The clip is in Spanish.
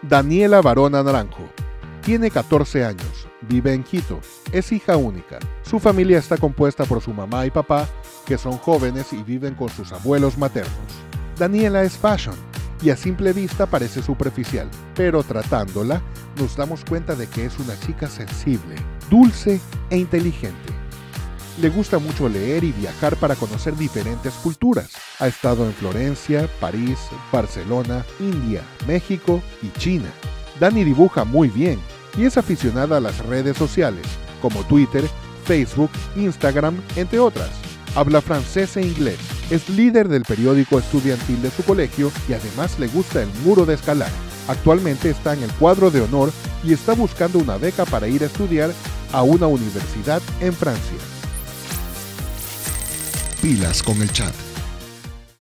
Daniela Barona Naranjo. Tiene 14 años, vive en Quito, es hija única. Su familia está compuesta por su mamá y papá, que son jóvenes y viven con sus abuelos maternos. Daniela es fashion y a simple vista parece superficial, pero tratándola nos damos cuenta de que es una chica sensible, dulce e inteligente. Le gusta mucho leer y viajar para conocer diferentes culturas. Ha estado en Florencia, París, Barcelona, India, México y China. Dani dibuja muy bien y es aficionada a las redes sociales, como Twitter, Facebook, Instagram, entre otras. Habla francés e inglés, es líder del periódico estudiantil de su colegio y además le gusta el muro de escalar. Actualmente está en el cuadro de honor y está buscando una beca para ir a estudiar a una universidad en Francia. Pilas con el chat.